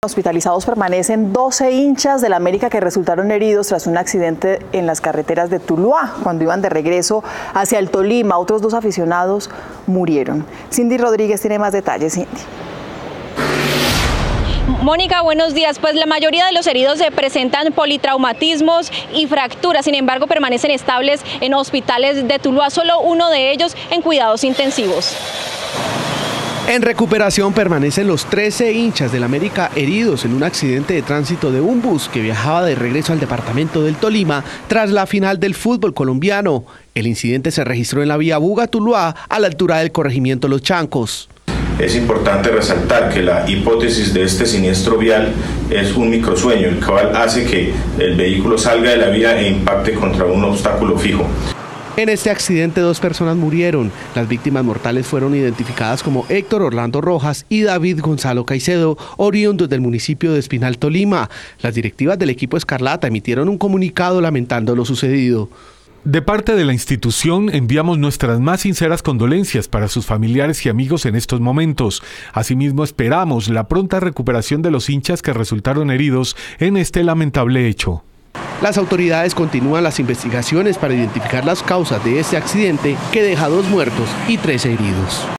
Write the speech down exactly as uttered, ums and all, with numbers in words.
Hospitalizados permanecen doce hinchas del América que resultaron heridos tras un accidente en las carreteras de Tuluá. Cuando iban de regreso hacia el Tolima, otros dos aficionados murieron. Cindy Rodríguez tiene más detalles. Cindy. Mónica, buenos días. Pues la mayoría de los heridos se presentan politraumatismos y fracturas, sin embargo permanecen estables en hospitales de Tuluá, solo uno de ellos en cuidados intensivos. En recuperación permanecen los trece hinchas del América heridos en un accidente de tránsito de un bus que viajaba de regreso al departamento del Tolima tras la final del fútbol colombiano. El incidente se registró en la vía Buga-Tuluá a la altura del corregimiento Los Chancos. Es importante resaltar que la hipótesis de este siniestro vial es un microsueño, el cual hace que el vehículo salga de la vía e impacte contra un obstáculo fijo. En este accidente dos personas murieron. Las víctimas mortales fueron identificadas como Héctor Orlando Rojas y David Gonzalo Caicedo, oriundos del municipio de Espinal, Tolima. Las directivas del equipo Escarlata emitieron un comunicado lamentando lo sucedido. De parte de la institución enviamos nuestras más sinceras condolencias para sus familiares y amigos en estos momentos. Asimismo esperamos la pronta recuperación de los hinchas que resultaron heridos en este lamentable hecho. Las autoridades continúan las investigaciones para identificar las causas de este accidente que deja dos muertos y trece heridos.